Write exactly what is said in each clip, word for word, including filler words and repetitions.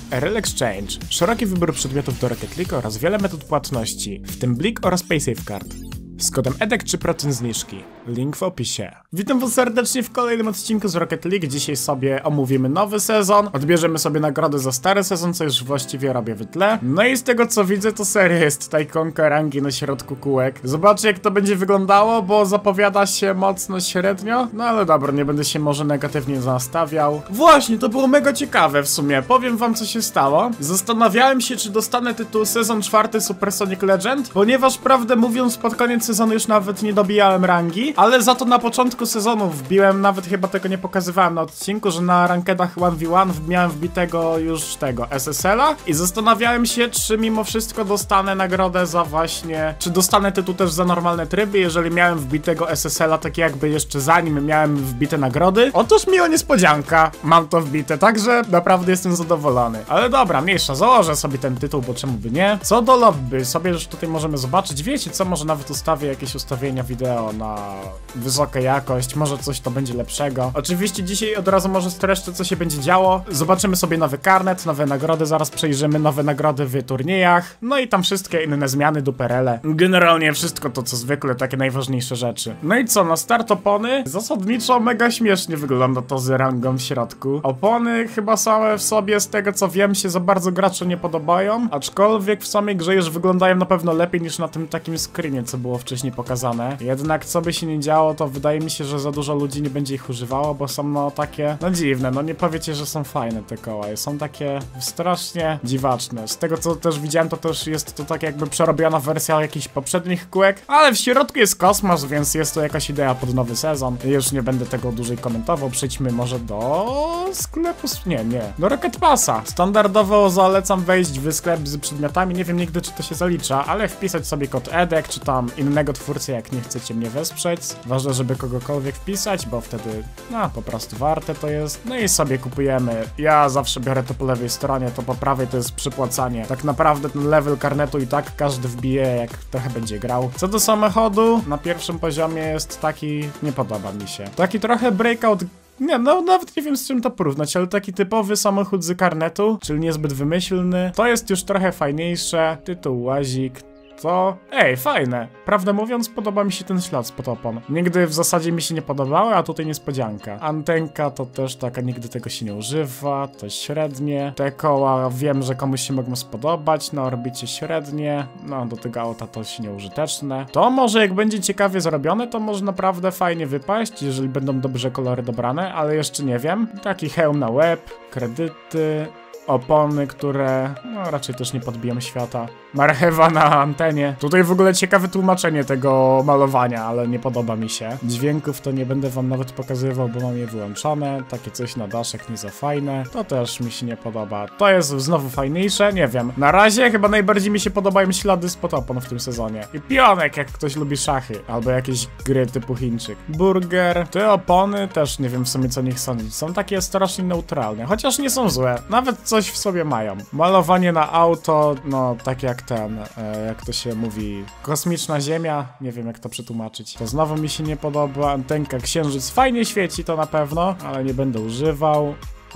R L Exchange, szeroki wybór przedmiotów do Rocket League oraz wiele metod płatności, w tym Blik oraz PaySafeCard. Z kodem E D E K trzy procent zniżki. Link w opisie. Witam was serdecznie w kolejnym odcinku z Rocket League. Dzisiaj sobie omówimy nowy sezon. Odbierzemy sobie nagrody za stary sezon, co już właściwie robię w tle. No i z tego co widzę, to seria jest tutaj konka rangi na środku kółek. Zobaczcie jak to będzie wyglądało, bo zapowiada się mocno średnio. No ale dobra, nie będę się może negatywnie nastawiał. Właśnie, to było mega ciekawe w sumie. Powiem wam co się stało. Zastanawiałem się, czy dostanę tytuł sezon czwarty Supersonic Legend, ponieważ prawdę mówiąc pod koniec sezonu już nawet nie dobijałem rangi, ale za to na początku sezonu wbiłem, nawet chyba tego nie pokazywałem na odcinku, że na rankedach jeden na jeden miałem wbitego już tego S S L a i zastanawiałem się, czy mimo wszystko dostanę nagrodę za właśnie, czy dostanę tytuł też za normalne tryby, jeżeli miałem wbitego S S L a tak jakby jeszcze zanim miałem wbite nagrody. Otóż miła niespodzianka, mam to wbite, także naprawdę jestem zadowolony. Ale dobra, mniejsza, założę sobie ten tytuł, bo czemu by nie. Co do lobby, sobie już tutaj możemy zobaczyć, wiecie co, może nawet ustawię jakieś ustawienia wideo na wysoką jakość, może coś to będzie lepszego. Oczywiście dzisiaj od razu może streszczę co się będzie działo. Zobaczymy sobie nowy karnet, nowe nagrody, zaraz przejrzymy nowe nagrody w turniejach, no i tam wszystkie inne zmiany, duperele. Generalnie wszystko to co zwykle, takie najważniejsze rzeczy. No i co, na start opony? Zasadniczo mega śmiesznie wygląda to z rangą w środku. Opony chyba same w sobie, z tego co wiem, się za bardzo graczom nie podobają, aczkolwiek w samej grze już wyglądają na pewno lepiej niż na tym takim screenie, co było wcześniej pokazane. Jednak co by się nie działo, to wydaje mi się, że za dużo ludzi nie będzie ich używało, bo są no takie, no dziwne, no nie powiecie, że są fajne te koła, są takie strasznie dziwaczne. Z tego co też widziałem, to też jest to tak jakby przerobiona wersja jakichś poprzednich kółek, ale w środku jest kosmos, więc jest to jakaś idea pod nowy sezon. Już nie będę tego dłużej komentował, przejdźmy może do sklepu, nie, nie, do Rocket Passa. Standardowo zalecam wejść w sklep z przedmiotami, nie wiem nigdy czy to się zalicza, ale wpisać sobie kod E D E K, czy tam innego twórcy, jak nie chcecie mnie wesprzeć. Ważne, żeby kogokolwiek wpisać, bo wtedy, no, po prostu warte to jest. No i sobie kupujemy. Ja zawsze biorę to po lewej stronie, to po prawej to jest przypłacanie. Tak naprawdę ten level karnetu i tak każdy wbije, jak trochę będzie grał. Co do samochodu, na pierwszym poziomie jest taki, nie podoba mi się. Taki trochę breakout. Nie, no nawet nie wiem z czym to porównać, ale taki typowy samochód z karnetu, czyli niezbyt wymyślny, to jest już trochę fajniejsze. Tytuł łazik. To... Ej, fajne. Prawdę mówiąc, podoba mi się ten ślad spod opon. Nigdy w zasadzie mi się nie podobały, a tutaj niespodzianka. Antenka to też taka, nigdy tego się nie używa, to średnie. Te koła wiem, że komuś się mogą spodobać, na orbicie średnie. No, do tego auta to się nieużyteczne. To może jak będzie ciekawie zrobione, to może naprawdę fajnie wypaść, jeżeli będą dobrze kolory dobrane, ale jeszcze nie wiem. Taki hełm na łeb, kredyty... Opony, które no raczej też nie podbiją świata. Marchewa na antenie. Tutaj w ogóle ciekawe tłumaczenie tego malowania, ale nie podoba mi się. Dźwięków to nie będę wam nawet pokazywał, bo mam je wyłączone. Takie coś na daszek nie za fajne. To też mi się nie podoba. To jest znowu fajniejsze, nie wiem. Na razie chyba najbardziej mi się podobają ślady spod opon w tym sezonie. I pionek, jak ktoś lubi szachy. Albo jakieś gry typu Chińczyk. Burger. Te opony też nie wiem w sumie co nich sądzić. Są takie strasznie neutralne. Chociaż nie są złe. Nawet coś w sobie mają. Malowanie na auto, no tak jak ten, e, jak to się mówi, kosmiczna ziemia, nie wiem jak to przetłumaczyć. To znowu mi się nie podoba. Antenka księżyc fajnie świeci to na pewno, ale nie będę używał.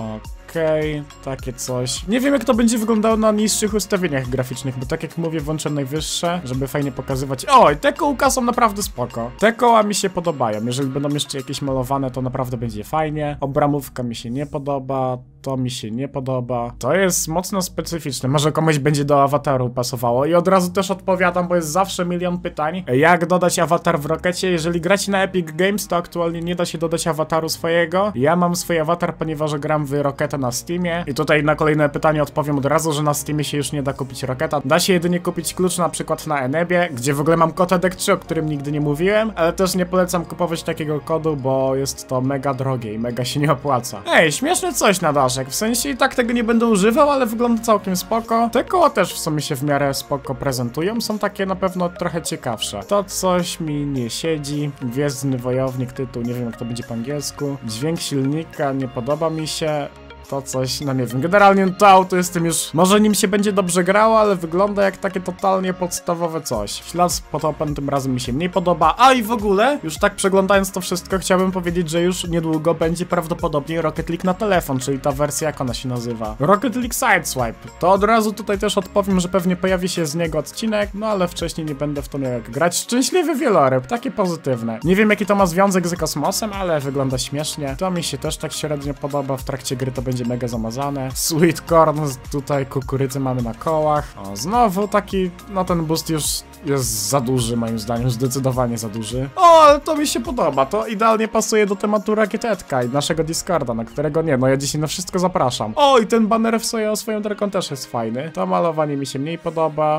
Okej, okay, takie coś. Nie wiem jak to będzie wyglądało na niższych ustawieniach graficznych, bo tak jak mówię, włączę najwyższe, żeby fajnie pokazywać. Oj, te kołka są naprawdę spoko. Te koła mi się podobają. Jeżeli będą jeszcze jakieś malowane, to naprawdę będzie fajnie. Obramówka mi się nie podoba. To mi się nie podoba. To jest mocno specyficzne. Może komuś będzie do awataru pasowało. I od razu też odpowiadam, bo jest zawsze milion pytań. Jak dodać awatar w Rockecie? Jeżeli gracie na Epic Games, to aktualnie nie da się dodać awataru swojego. Ja mam swój awatar, ponieważ gram w Rocketa na Steamie. I tutaj na kolejne pytanie odpowiem od razu, że na Steamie się już nie da kupić Rocketa. Da się jedynie kupić klucz na przykład na Enebie, gdzie w ogóle mam kod E D E K trzy, o którym nigdy nie mówiłem, ale też nie polecam kupować takiego kodu, bo jest to mega drogie i mega się nie opłaca. Ej, śmieszne coś na daszek. W sensie i tak tego nie będę używał, ale wygląda całkiem spoko. Te koła też w sumie się w miarę spoko prezentują. Są takie na pewno trochę ciekawsze. To coś mi nie siedzi. Gwiezdny wojownik, tytuł, nie wiem jak to będzie po angielsku. Dźwięk silnika nie podoba mi się. to coś, no nie wiem, generalnie to auto jestem już, może nim się będzie dobrze grało, ale wygląda jak takie totalnie podstawowe coś. Ślad z potopem tym razem mi się mniej podoba, a i w ogóle, już tak przeglądając to wszystko, chciałbym powiedzieć, że już niedługo będzie prawdopodobnie Rocket League na telefon, czyli ta wersja, jak ona się nazywa. Rocket League Sideswipe. To od razu tutaj też odpowiem, że pewnie pojawi się z niego odcinek, no ale wcześniej nie będę w to miał jak grać. Szczęśliwy wieloryb, takie pozytywne. Nie wiem jaki to ma związek z kosmosem, ale wygląda śmiesznie. To mi się też tak średnio podoba, w trakcie gry to będzie mega zamazane. Sweet corn, tutaj kukurydzy mamy na kołach. O, znowu taki, no ten boost już jest za duży moim zdaniem, zdecydowanie za duży. O, ale to mi się podoba, to idealnie pasuje do tematu Rakietetka i naszego Discorda, na którego nie, no ja dzisiaj na wszystko zapraszam. O, i ten baner w swoją, swoją drogą też jest fajny. To malowanie mi się mniej podoba.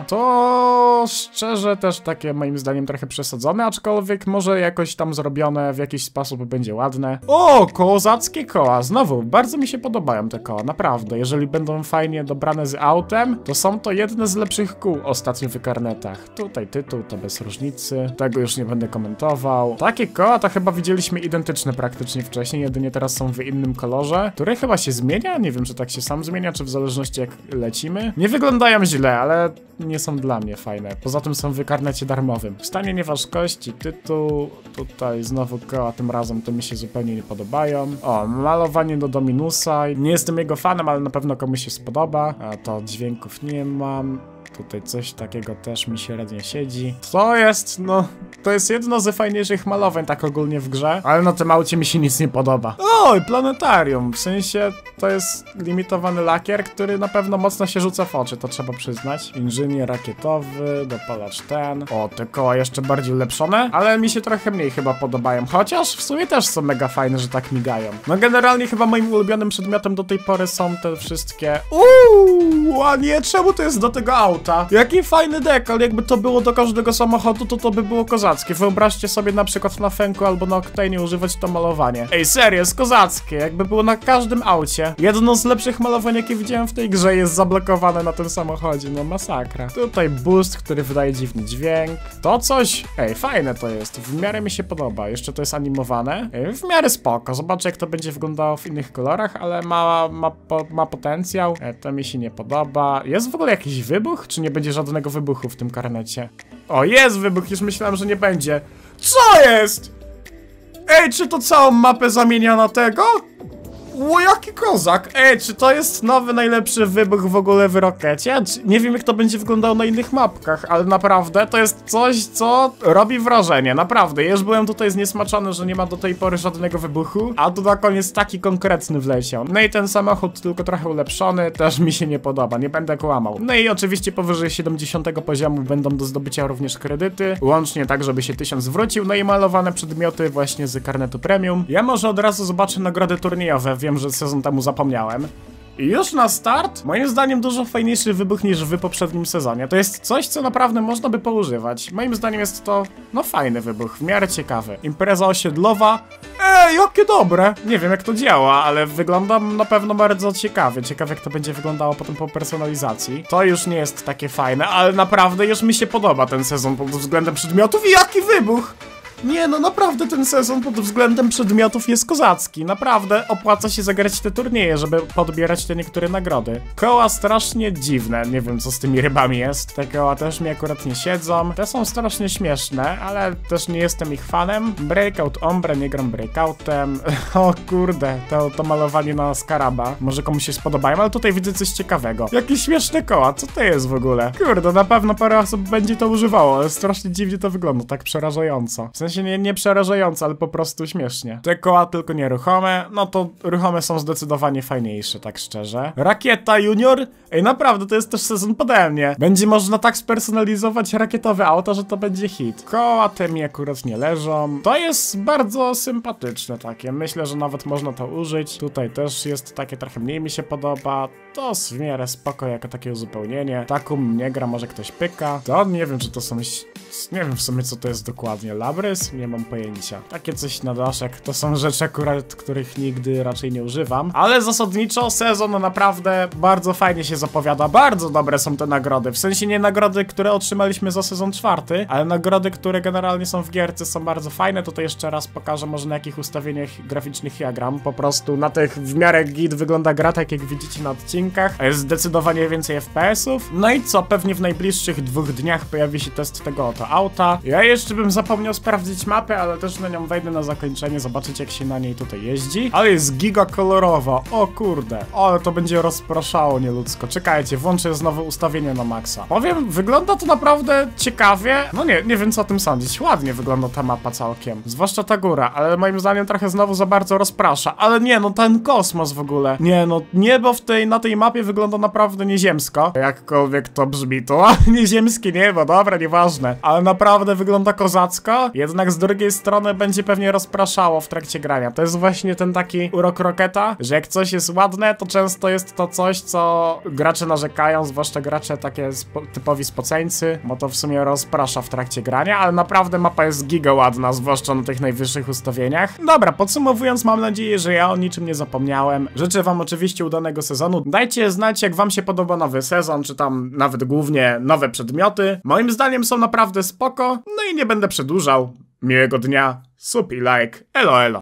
To szczerze też takie moim zdaniem trochę przesadzone, aczkolwiek może jakoś tam zrobione w jakiś sposób będzie ładne. O, kozackie koła, znowu, bardzo mi się podobają te koła, naprawdę. Jeżeli będą fajnie dobrane z autem, to są to jedne z lepszych kół ostatnio w karnetach. Tutaj tytuł, to bez różnicy. Tego już nie będę komentował. Takie koła to chyba widzieliśmy identyczne praktycznie wcześniej, jedynie teraz są w innym kolorze, który chyba się zmienia. Nie wiem, czy tak się sam zmienia, czy w zależności jak lecimy. Nie wyglądają źle, ale nie są dla mnie fajne. Poza tym są w karnecie darmowym. Stanie nieważkości, tytuł. Tutaj znowu koła, tym razem to mi się zupełnie nie podobają. O, malowanie do Dominusa. Nie jestem jego fanem, ale na pewno komuś się spodoba. A to dźwięków nie mam. Tutaj coś takiego też mi średnio siedzi. To jest, no, to jest jedno z fajniejszych malowań tak ogólnie w grze, ale na tym aucie mi się nic nie podoba. Oj, planetarium, w sensie to jest limitowany lakier, który na pewno mocno się rzuca w oczy, to trzeba przyznać. Inżynier rakietowy, dopalacz ten. O, te koła jeszcze bardziej ulepszone, ale mi się trochę mniej chyba podobają, chociaż w sumie też są mega fajne, że tak migają. No generalnie chyba moim ulubionym przedmiotem do tej pory są te wszystkie... Uuu, a nie, czemu to jest do tego auta? Jaki fajny dekal, jakby to było do każdego samochodu, to to by było kozackie. Wyobraźcie sobie na przykład na Fenku albo na Octane używać to malowanie. Ej, serio, jest kozackie, jakby było na każdym aucie. Jedno z lepszych malowań, jakie widziałem w tej grze, jest zablokowane na tym samochodzie, no masakra. Tutaj boost, który wydaje dziwny dźwięk. To coś, ej, fajne to jest, w miarę mi się podoba. Jeszcze to jest animowane. Ej, w miarę spoko, zobaczę jak to będzie wyglądało w innych kolorach, ale ma, ma, po, ma potencjał. Ej, to mi się nie podoba. Jest w ogóle jakiś wybuch, czy nie będzie żadnego wybuchu w tym karnecie? O, jest wybuch, już myślałem, że nie będzie. Co jest? Ej, czy to całą mapę zamienia na tego? O, jaki kozak! Ej, czy to jest nowy, najlepszy wybuch w ogóle w Rockecie? Nie wiem jak to będzie wyglądało na innych mapkach, ale naprawdę to jest coś, co robi wrażenie, naprawdę. Już byłem tutaj zniesmaczony, że nie ma do tej pory żadnego wybuchu, a tu na koniec taki konkretny wleciał. No i ten samochód tylko trochę ulepszony, też mi się nie podoba, nie będę kłamał. No i oczywiście powyżej siedemdziesiątego poziomu będą do zdobycia również kredyty, łącznie tak, żeby się tysiąc zwrócił, no i malowane przedmioty właśnie z karnetu premium. Ja może od razu zobaczę nagrody turniejowe, wiem, że sezon temu zapomniałem. I już na start, moim zdaniem dużo fajniejszy wybuch niż w poprzednim sezonie. To jest coś, co naprawdę można by poużywać. Moim zdaniem jest to, no fajny wybuch, w miarę ciekawy. Impreza osiedlowa. Ej, jakie dobre! Nie wiem jak to działa, ale wygląda na pewno bardzo ciekawie. Ciekawe jak to będzie wyglądało potem po personalizacji. To już nie jest takie fajne, ale naprawdę już mi się podoba ten sezon pod względem przedmiotów i jaki wybuch! Nie, no naprawdę ten sezon pod względem przedmiotów jest kozacki. Naprawdę opłaca się zagrać te turnieje, żeby podbierać te niektóre nagrody. Koła strasznie dziwne, nie wiem co z tymi rybami jest. Te koła też mi akurat nie siedzą. Te są strasznie śmieszne, ale też nie jestem ich fanem. Breakout Ombre, nie gram breakoutem. O kurde, to, to malowanie na Skaraba. Może komuś się spodobają, ale tutaj widzę coś ciekawego. Jakie śmieszne koła, co to jest w ogóle? Kurde, na pewno parę osób będzie to używało, ale strasznie dziwnie to wygląda, tak przerażająco. W sensie nie, nie przerażająco, ale po prostu śmiesznie. Te koła tylko nieruchome, no to ruchome są zdecydowanie fajniejsze, tak szczerze. Rakieta Junior? Ej, naprawdę, to jest też sezon pode mnie. Będzie można tak spersonalizować rakietowe auto, że to będzie hit. Koła te mi akurat nie leżą. To jest bardzo sympatyczne takie. Myślę, że nawet można to użyć. Tutaj też jest takie, trochę mniej mi się podoba. To w miarę spoko jako takie uzupełnienie. Takum nie gra, może ktoś pyka. To nie wiem, czy to są... Nie wiem w sumie, co to jest dokładnie. Labrys? pomysł? Nie mam pojęcia. Takie coś na daszek, to są rzeczy akurat, których nigdy raczej nie używam. Ale zasadniczo sezon naprawdę bardzo fajnie się zapowiada. Bardzo dobre są te nagrody. W sensie nie nagrody, które otrzymaliśmy za sezon czwarty, ale nagrody, które generalnie są w gierce, są bardzo fajne. Tutaj jeszcze raz pokażę może na jakich ustawieniach graficznych ja gram. Po prostu na tych w miarę git wygląda gra, tak jak widzicie na odcinkach. Jest zdecydowanie więcej F P S ów. No i co? Pewnie w najbliższych dwóch dniach pojawi się test tego oto auta. Ja jeszcze bym zapomniał sprawdzić mapę, ale też na nią wejdę na zakończenie, zobaczyć jak się na niej tutaj jeździ. Ale jest giga kolorowa. O kurde. Ale to będzie rozpraszało nieludzko. Czekajcie, włączę znowu ustawienie na maksa. Powiem, wygląda to naprawdę ciekawie. No nie, nie wiem co o tym sądzić. Ładnie wygląda ta mapa całkiem. Zwłaszcza ta góra, ale moim zdaniem trochę znowu za bardzo rozprasza. Ale nie, no ten kosmos w ogóle. Nie, no niebo w tej, na tej mapie wygląda naprawdę nieziemsko. Jakkolwiek to brzmi to. Nieziemskie niebo, dobra, nieważne. Ale naprawdę wygląda kozacko. Jednak z drugiej strony będzie pewnie rozpraszało w trakcie grania. To jest właśnie ten taki urok Rocketa, że jak coś jest ładne, to często jest to coś, co gracze narzekają, zwłaszcza gracze takie spo, typowi spoceńcy, bo to w sumie rozprasza w trakcie grania, ale naprawdę mapa jest giga ładna, zwłaszcza na tych najwyższych ustawieniach. Dobra, podsumowując, mam nadzieję, że ja o niczym nie zapomniałem. Życzę wam oczywiście udanego sezonu. Dajcie znać, jak wam się podoba nowy sezon, czy tam nawet głównie nowe przedmioty. Moim zdaniem są naprawdę spoko, no i nie będę przedłużał. Miłego dnia, sup i like, elo elo.